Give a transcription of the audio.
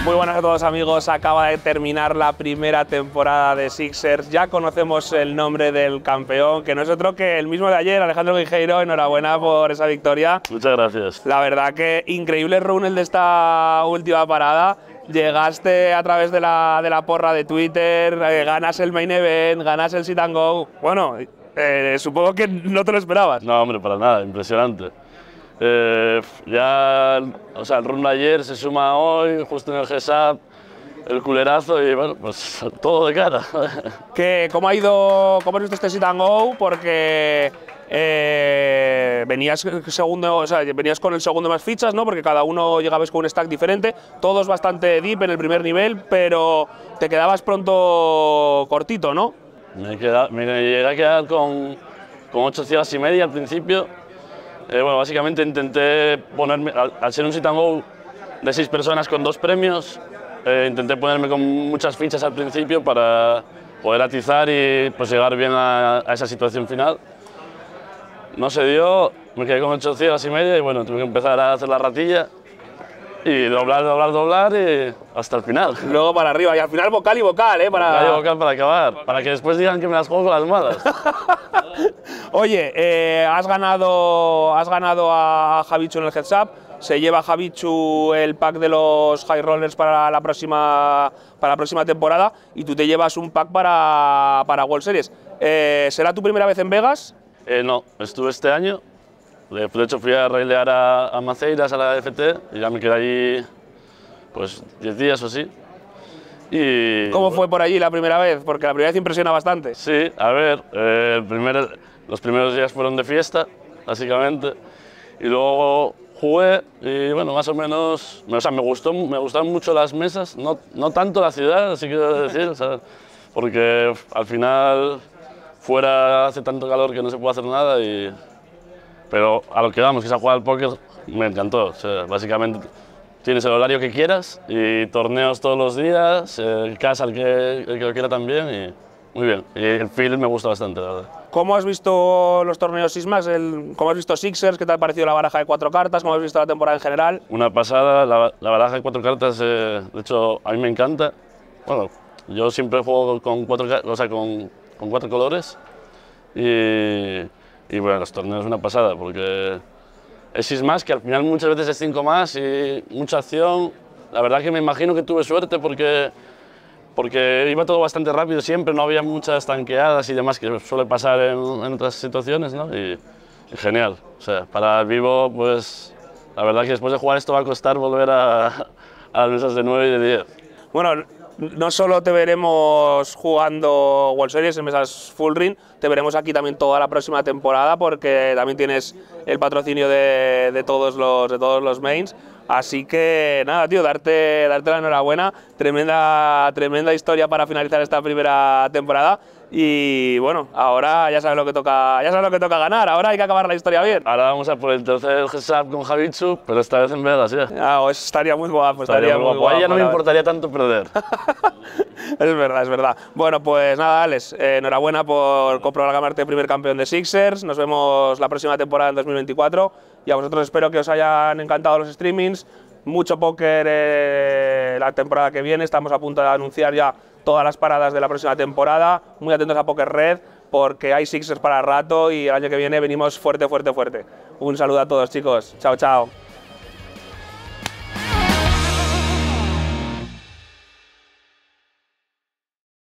Muy buenas a todos amigos, acaba de terminar la primera temporada de Sixers, ya conocemos el nombre del campeón, que no es otro que el mismo de ayer, Alejandro Guijeiro. Enhorabuena por esa victoria. Muchas gracias. La verdad que increíble run el de esta última parada. Llegaste a través de la porra de Twitter, ganas el main event, ganas el sit and go. Bueno, supongo que no te lo esperabas. No, hombre, para nada, impresionante. Ya, o sea, el run de ayer se suma hoy, justo en el GSAP, el culerazo y bueno, pues todo de cara. ¿Cómo ha ido, cómo has visto este sit and go? Porque venías segundo, o sea, venías con el segundo más fichas, ¿no? Porque cada uno llegabas con un stack diferente, todos bastante deep en el primer nivel, pero te quedabas pronto cortito, ¿no? Me llegué a quedar con 8 ciegas y media al principio. Bueno, básicamente intenté ponerme, al ser un sit and go de 6 personas con 2 premios, intenté ponerme con muchas fichas al principio para poder atizar y pues llegar bien a esa situación final. No se dio, me quedé con 8 ciegas y media y bueno, tuve que empezar a hacer la ratilla y doblar y hasta el final. Luego para arriba y al final vocal y vocal, Vocal y vocal para acabar, para que después digan que me las juego con las malas. Oye, has ganado a Javichu en el heads up, se lleva Javichu el pack de los High Rollers para la próxima temporada y tú te llevas un pack para World Series. ¿Será tu primera vez en Vegas? No, estuve este año. De hecho fui a railear a Maceiras, a la FT, y ya me quedé allí pues 10 días o así. Y, ¿Cómo fue por allí la primera vez? Porque la primera vez impresiona bastante. Sí, a ver, los primeros días fueron de fiesta, básicamente, y luego jugué y bueno, más o menos, o sea, me gustaron mucho las mesas, no tanto la ciudad, así quiero decir, o sea, porque al final fuera hace tanto calor que no se puede hacer nada pero a lo que vamos, que es a jugar al póker, me encantó. O sea, básicamente tienes el horario que quieras y torneos todos los días, casa el que lo quiera también y muy bien. Y el feel me gusta bastante, la verdad. ¿Cómo has visto los torneos Sismax? ¿Cómo has visto Sixers? ¿Qué te ha parecido la baraja de 4 cartas? ¿Cómo has visto la temporada en general? Una pasada, la baraja de 4 cartas, de hecho a mí me encanta. Bueno, yo siempre juego con 4 colores y bueno, los torneos es una pasada porque es 6 más, que al final muchas veces es 5 más y mucha acción. La verdad que me imagino que tuve suerte porque iba todo bastante rápido siempre, no había muchas tanqueadas y demás que suele pasar en otras situaciones, ¿no? Y genial. O sea, para el vivo, pues la verdad que después de jugar esto va a costar volver a las mesas de 9 y de 10. Bueno, no solo te veremos jugando World Series en mesas full ring, te veremos aquí también toda la próxima temporada porque también tienes el patrocinio de todos los mains. Así que nada, tío, darte la enhorabuena, tremenda historia para finalizar esta primera temporada. Y bueno, ahora ya sabes lo que toca ganar, ahora hay que acabar la historia bien. Ahora vamos a por el tercer GSAP con Javichu, pero esta vez en Vegas ya. Eso estaría muy guapo, estaría muy guapo. Ahí ya no me importaría tanto perder. Es verdad. Bueno, pues nada, Alex, enhorabuena por proclamarte el primer campeón de Sixers. Nos vemos la próxima temporada en 2024 y a vosotros espero que os hayan encantado los streamings. Mucho póker la temporada que viene, estamos a punto de anunciar ya todas las paradas de la próxima temporada. Muy atentos a Poker Red porque hay Sixers para rato y el año que viene venimos fuerte. Un saludo a todos, chicos. Chao.